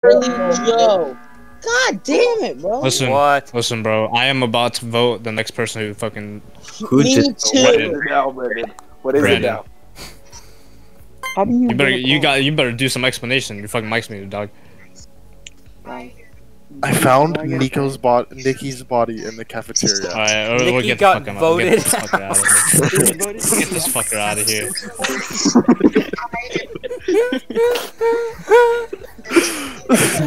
Curly Joe. God damn it, bro. Listen, bro. I am about to vote the next person who fucking. Me too. What is it now, Brandon? What is it now? How do you? You better do some explanation. Your fucking mic's muted, dog. I found Nikki's body in the cafeteria. Alright, we'll Nikki get got the voted. fucker out of here. Get this fucker out of here.